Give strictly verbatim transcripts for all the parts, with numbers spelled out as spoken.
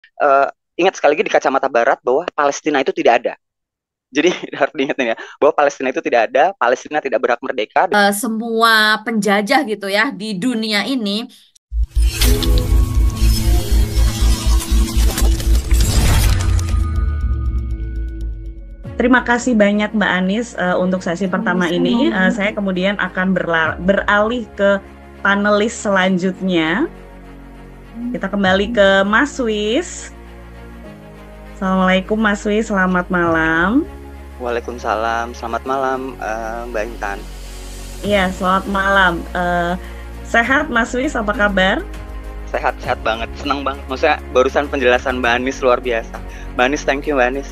uh, ingat sekali lagi di kacamata Barat bahwa Palestina itu tidak ada. Jadi harus diingat ya bahwa Palestina itu tidak ada, Palestina tidak berhak merdeka. Eh, semua penjajah gitu ya di dunia ini. Terima kasih banyak Mbak Anis uh, untuk sesi pertama ini. Uh, saya kemudian akan berla- beralih ke panelis selanjutnya. Kita kembali ke Mas Wis. Assalamualaikum Mas Wis, selamat malam. Waalaikumsalam, selamat malam uh, Mbak Intan. Iya, selamat malam. Uh, sehat Mas Wis, apa kabar? Sehat-sehat banget, senang banget. Maksudnya barusan penjelasan Mbak Anis luar biasa. Mbak Anis, thank you Mbak Anis.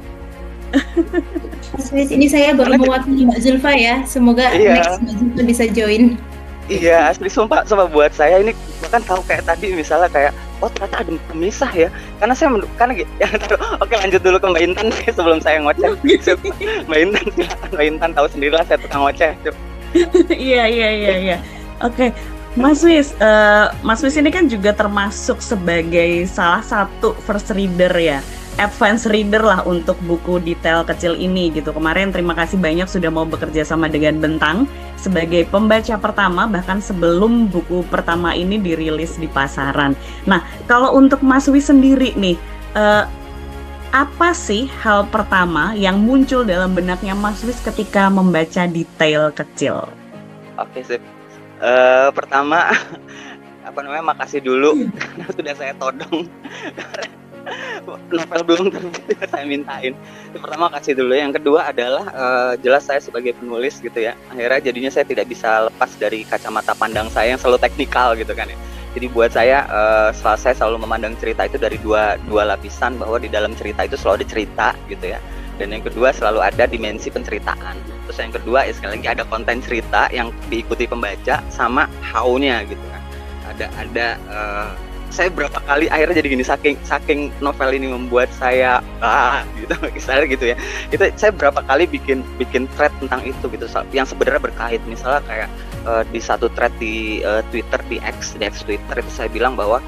Mas Wis, ini saya baru mewakili Mbak Zulfa ya. Semoga iya. next Mbak Zulfa bisa join. Iya, asli sumpah, sumpah buat saya ini bahkan tahu kayak tadi misalnya kayak oh ternyata ada pemisah ya. Karena saya karena ya, oke lanjut dulu ke Mbak Intan sih sebelum saya ngoceh. Mbak Intan silakan Mbak Intan tahu sendirilah saya tukang ngoceh. Iya iya iya iya. Oke. Mas Wis, uh, Mas Wis ini kan juga termasuk sebagai salah satu first reader ya, advance reader lah untuk buku detail kecil ini gitu. Kemarin terima kasih banyak sudah mau bekerja sama dengan Bentang sebagai pembaca pertama bahkan sebelum buku pertama ini dirilis di pasaran. Nah, kalau untuk Mas Wis sendiri nih, uh, apa sih hal pertama yang muncul dalam benaknya Mas Wis ketika membaca detail kecil? Oke sip. Uh, pertama apa namanya makasih dulu karena sudah saya todong novel belum terbit saya mintain. Itu pertama kasih dulu. Yang kedua adalah uh, jelas saya sebagai penulis gitu ya. Akhirnya jadinya saya tidak bisa lepas dari kacamata pandang saya yang selalu teknikal gitu kan ya. Jadi buat saya uh, saya selalu memandang cerita itu dari dua dua lapisan, bahwa di dalam cerita itu selalu ada cerita gitu ya. Dan yang kedua selalu ada dimensi penceritaan. Terus yang kedua ya sekali lagi ada konten cerita yang diikuti pembaca sama how-nya gitu kan. Ada ada uh, saya berapa kali akhirnya jadi gini, saking saking novel ini membuat saya ah gitu misalnya gitu ya. Itu saya berapa kali bikin bikin thread tentang itu gitu yang sebenarnya berkait. Misalnya kayak uh, di satu thread di uh, Twitter di X di X Twitter itu saya bilang bahwa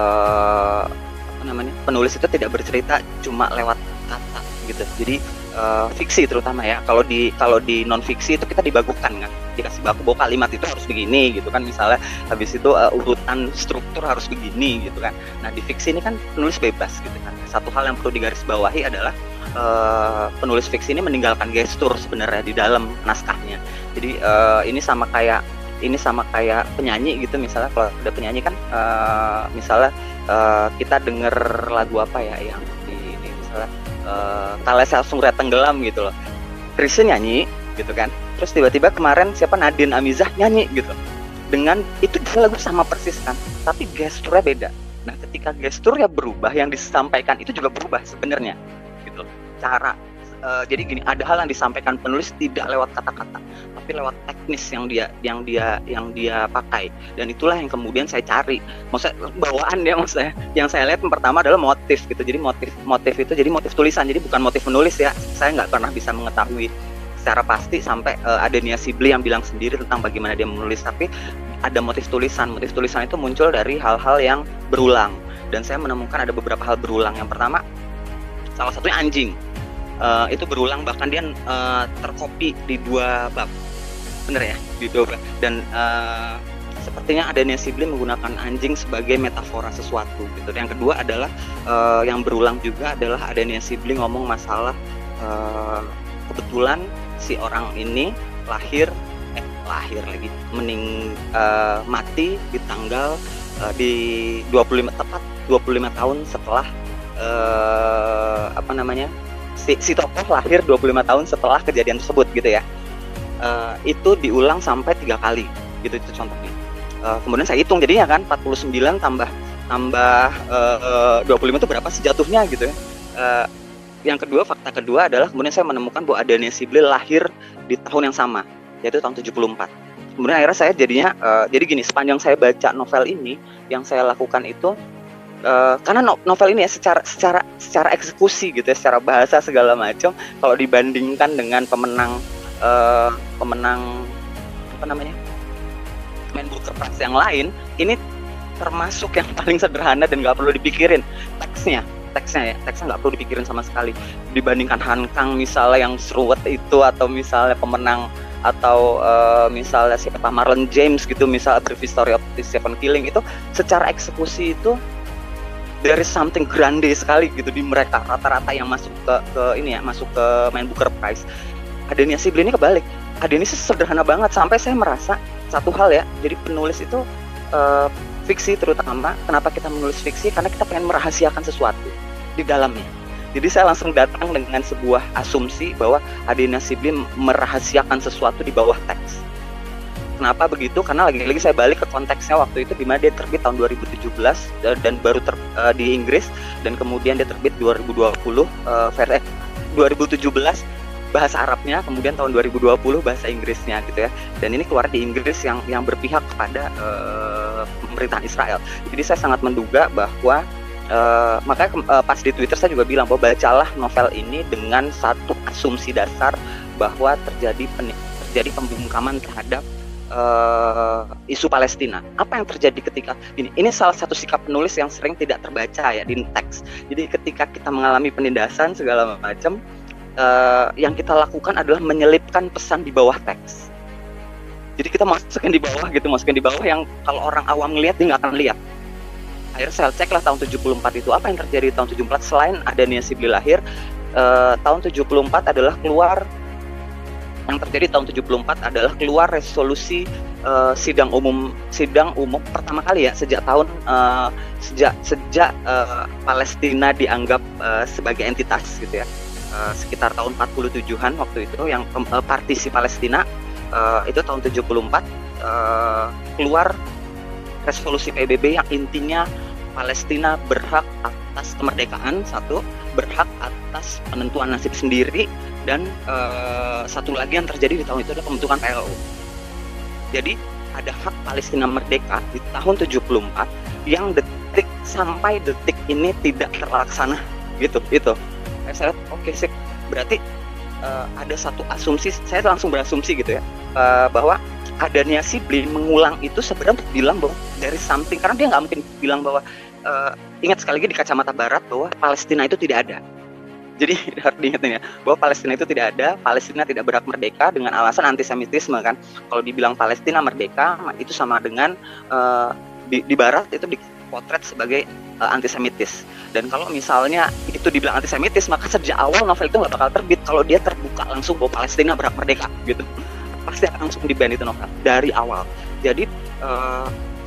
uh, apa namanya penulis itu tidak bercerita cuma lewat kata gitu. Jadi uh, fiksi terutama ya. Kalau di kalau di non fiksi itu kita dibagukan kan. Dikasih baku bahwa kalimat itu harus begini gitu kan. Misalnya habis itu uh, urutan struktur harus begini gitu kan. Nah, di fiksi ini kan penulis bebas gitu kan. Satu hal yang perlu digarisbawahi adalah uh, penulis fiksi ini meninggalkan gestur sebenarnya di dalam naskahnya. Jadi uh, ini sama kayak ini sama kayak penyanyi gitu. Misalnya kalau ada penyanyi kan uh, misalnya uh, kita denger lagu apa ya yang di ini misalnya Uh, kalau saya langsung tenggelam gitu loh, Chrisye nyanyi gitu kan, terus tiba-tiba kemarin siapa Nadine Amizah nyanyi gitu, dengan itu lagu sama persis kan, tapi gesturnya beda. Nah ketika gesturnya berubah, yang disampaikan itu juga berubah sebenarnya gitu. Cara uh, jadi gini, ada hal yang disampaikan penulis tidak lewat kata-kata, tapi lewat teknis yang dia yang dia yang dia pakai, dan itulah yang kemudian saya cari. Maksudnya bawaan ya, maksudnya yang saya lihat yang pertama adalah motif gitu. Jadi motif motif itu jadi motif tulisan, jadi bukan motif menulis ya. Saya nggak pernah bisa mengetahui secara pasti sampai uh, ada Nia Sibli yang bilang sendiri tentang bagaimana dia menulis, tapi ada motif tulisan. Motif tulisan itu muncul dari hal-hal yang berulang, dan saya menemukan ada beberapa hal berulang. Yang pertama, salah satunya anjing. Uh, itu berulang, bahkan dia uh, terkopi di dua bab, bener ya, di dua bab. Dan uh, sepertinya Adanya Sibli menggunakan anjing sebagai metafora sesuatu gitu. Yang kedua adalah uh, yang berulang juga adalah Adanya Sibli ngomong masalah uh, kebetulan si orang ini lahir eh lahir lagi mening uh, mati di tanggal uh, di dua puluh lima tepat dua puluh lima tahun setelah uh, apa namanya si, si tokoh lahir dua puluh lima tahun setelah kejadian tersebut gitu ya. Uh, itu diulang sampai tiga kali gitu, itu contohnya. Uh, kemudian saya hitung jadinya kan empat puluh sembilan tambah tambah uh, dua puluh lima itu berapa sih jatuhnya gitu ya. Uh, yang kedua, fakta kedua adalah kemudian saya menemukan bahwa Adanya Sibli lahir di tahun yang sama, yaitu tahun tujuh puluh empat. Kemudian akhirnya saya jadinya uh, jadi gini, sepanjang saya baca novel ini yang saya lakukan itu Uh, karena novel ini ya secara secara secara eksekusi gitu ya, secara bahasa segala macam, kalau dibandingkan dengan pemenang uh, pemenang apa namanya main Booker Prize yang lain, ini termasuk yang paling sederhana dan nggak perlu dipikirin. teksnya, teksnya ya, teksnya nggak perlu dipikirin sama sekali. Dibandingkan Han Kang misalnya yang seruat itu, atau misalnya pemenang, atau uh, misalnya siapa Marlon James gitu, misalnya Brief History of the Seven Killing, itu secara eksekusi itu there is something grande sekali gitu di mereka rata-rata yang masuk ke, ke ini ya, masuk ke main Booker Prize. Adanya Sibley ini kebalik. Adanya sederhana banget sampai saya merasa satu hal ya. Jadi penulis itu uh, fiksi terutama, kenapa kita menulis fiksi? Karena kita pengen merahasiakan sesuatu di dalamnya. Jadi saya langsung datang dengan sebuah asumsi bahwa Adanya Sibley merahasiakan sesuatu di bawah teks. Kenapa begitu? Karena lagi-lagi saya balik ke konteksnya waktu itu, di mana dia terbit tahun dua ribu tujuh belas dan baru ter, uh, di Inggris, dan kemudian dia terbit dua ribu dua puluh uh, versi eh, dua ribu tujuh belas bahasa Arabnya, kemudian tahun dua ribu dua puluh bahasa Inggrisnya gitu ya. Dan ini keluar di Inggris yang yang berpihak kepada uh, pemerintahan Israel. Jadi saya sangat menduga bahwa uh, makanya uh, pas di Twitter saya juga bilang bahwa bacalah novel ini dengan satu asumsi dasar bahwa terjadi pen, terjadi pembungkaman terhadap Uh, isu Palestina. Apa yang terjadi ketika ini? Ini salah satu sikap penulis yang sering tidak terbaca ya di teks. Jadi ketika kita mengalami penindasan segala macam, uh, yang kita lakukan adalah menyelipkan pesan di bawah teks. Jadi kita masukin di bawah gitu, masukin di bawah yang kalau orang awam ngelihat dia nggak akan lihat. Akhirnya saya cek lah tahun tujuh puluh empat itu apa yang terjadi di tahun tujuh puluh empat selain Adanya Sibley lahir. Uh, tahun tujuh puluh empat adalah keluar yang terjadi tahun tujuh puluh empat adalah keluar resolusi uh, sidang umum sidang umum pertama kali ya sejak tahun uh, sejak sejak uh, Palestina dianggap uh, sebagai entitas gitu ya, uh, sekitar tahun empat puluh tujuhan waktu itu yang uh, partisi Palestina uh, itu tahun tujuh puluh empat uh, keluar resolusi P B B yang intinya Palestina berhak atas kemerdekaan satu, berhak atas penentuan nasib sendiri, dan uh, satu lagi yang terjadi di tahun itu adalah pembentukan P L O. Jadi ada hak Palestina merdeka di tahun tujuh puluh empat yang detik sampai detik ini tidak terlaksana gitu. Itu saya lihat oke okay, sih, berarti uh, ada satu asumsi, saya langsung berasumsi gitu ya, uh, bahwa Adanya Sibley mengulang itu sebenarnya untuk bilang bahwa dari something, karena dia nggak mungkin bilang bahwa uh, ingat sekali lagi di kacamata barat bahwa Palestina itu tidak ada. Jadi harus diingat ya, bahwa Palestina itu tidak ada, Palestina tidak berhak merdeka dengan alasan antisemitisme kan. Kalau dibilang Palestina merdeka, itu sama dengan uh, di, di barat itu dipotret sebagai uh, antisemitis. Dan kalau misalnya itu dibilang antisemitis, maka sejak awal novel itu nggak bakal terbit kalau dia terbuka langsung bahwa Palestina berhak merdeka gitu. Pasti akan langsung di-ban itu novel dari awal. Jadi uh,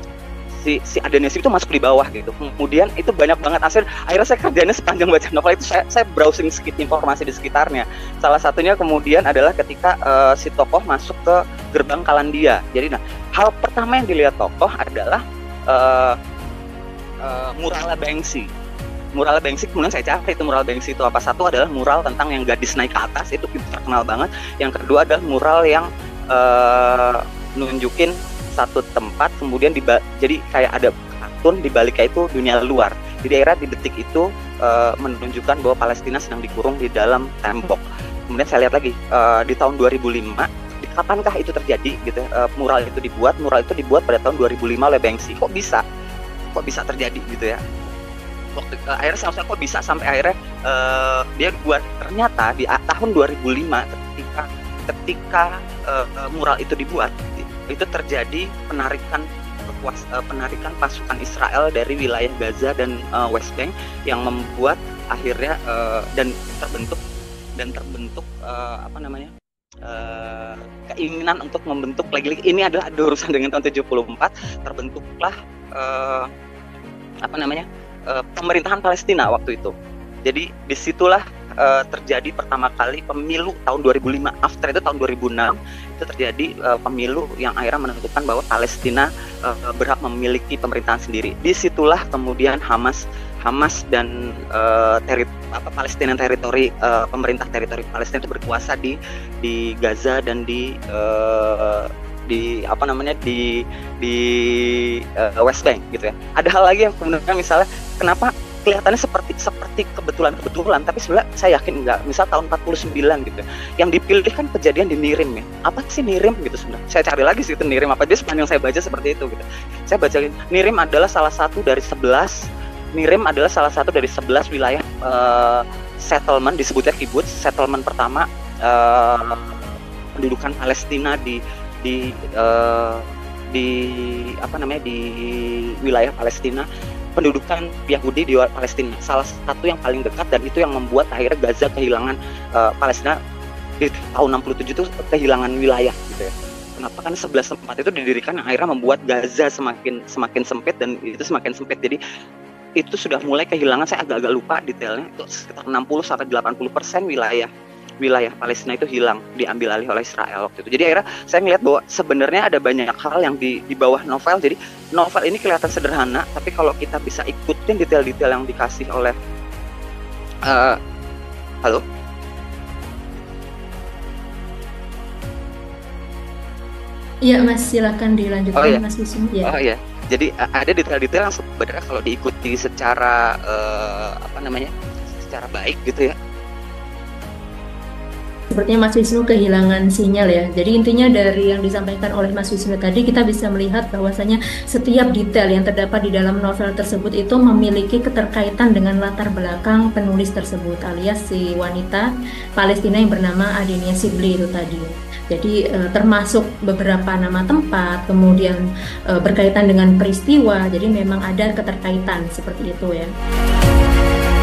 si si Adanya Sibley itu masuk di bawah gitu. Kemudian itu banyak banget hasil. Akhirnya saya kerjanya sepanjang baca novel itu saya saya browsing sedikit informasi di sekitarnya. Salah satunya kemudian adalah ketika uh, si tokoh masuk ke gerbang Kalandia. Jadi nah, hal pertama yang dilihat tokoh adalah uh, uh, muralnya Banksy. Mural Banksy, kemudian saya cari itu mural Banksy itu apa. Satu adalah mural tentang yang gadis naik ke atas, itu terkenal banget. Yang kedua adalah mural yang uh, nunjukin satu tempat, kemudian diba- jadi kayak ada kartun di baliknya itu dunia luar. Jadi akhirnya di detik itu uh, menunjukkan bahwa Palestina sedang dikurung di dalam tembok. Kemudian saya lihat lagi uh, di tahun dua ribu lima, di kapankah itu terjadi gitu? Uh, mural itu dibuat, mural itu dibuat pada tahun dua ribu lima oleh Banksy. Kok bisa? Kok bisa terjadi gitu ya? Waktu uh, akhirnya saya kok bisa sampai akhirnya uh, dia buat, ternyata di uh, tahun dua ribu lima ketika ketika uh, uh, mural itu dibuat, itu terjadi penarikan kekuas, uh, penarikan pasukan Israel dari wilayah Gaza dan uh, West Bank yang membuat akhirnya uh, dan terbentuk dan terbentuk uh, apa namanya uh, keinginan untuk membentuk lagi-lagi, ini adalah ada urusan dengan tahun tujuh puluh empat, terbentuklah uh, apa namanya Uh, pemerintahan Palestina waktu itu. Jadi disitulah uh, terjadi pertama kali pemilu tahun dua ribu lima. After itu tahun dua ribu enam itu terjadi uh, pemilu yang akhirnya menentukan bahwa Palestina uh, berhak memiliki pemerintahan sendiri. Disitulah kemudian Hamas Hamas dan uh, teri, apa, Palestina teritori uh, pemerintah teritori Palestina itu berkuasa di di Gaza dan di uh, di apa namanya di di uh, West Bank gitu ya. Ada hal lagi yang kemudian misalnya kenapa kelihatannya seperti seperti kebetulan-kebetulan, tapi sebenarnya saya yakin enggak. Misal tahun empat puluh sembilan gitu. Yang dipilih kan kejadian di Nirim ya. Apa sih Nirim gitu sebenarnya? Saya cari lagi sih itu Nirim apa, dia sepanjang saya baca seperti itu gitu. Saya baca Nirim adalah salah satu dari sebelas Nirim adalah salah satu dari sebelas wilayah uh, settlement, disebutnya kibbutz. Settlement pertama uh, pendudukan Palestina di di uh, di apa namanya di wilayah Palestina, pendudukan Yahudi di Palestina, salah satu yang paling dekat, dan itu yang membuat akhirnya Gaza kehilangan uh, Palestina di tahun enam puluh tujuh itu kehilangan wilayah gitu ya. Kenapa? Kan sebelas tempat itu didirikan yang akhirnya membuat Gaza semakin semakin sempit, dan itu semakin sempit. Jadi itu sudah mulai kehilangan, saya agak-agak lupa detailnya, itu sekitar enam puluh sampai delapan puluh persen wilayah wilayah Palestina itu hilang, diambil alih oleh Israel waktu itu. Jadi akhirnya saya melihat bahwa sebenarnya ada banyak hal yang di di bawah novel. Jadi novel ini kelihatan sederhana, tapi kalau kita bisa ikutin detail-detail yang dikasih oleh uh, halo Iya Mas, silakan dilanjutkan. Oh, iya. Mas Wisnu ya. Oh iya, jadi uh, ada detail-detail yang sebenarnya kalau diikuti secara uh, apa namanya, secara baik gitu ya. Sepertinya Mas Wisnu kehilangan sinyal ya. Jadi intinya dari yang disampaikan oleh Mas Wisnu tadi, kita bisa melihat bahwasanya setiap detail yang terdapat di dalam novel tersebut itu memiliki keterkaitan dengan latar belakang penulis tersebut, alias si wanita Palestina yang bernama Adenia Sibli itu tadi. Jadi eh, termasuk beberapa nama tempat, kemudian eh, berkaitan dengan peristiwa. Jadi memang ada keterkaitan seperti itu ya.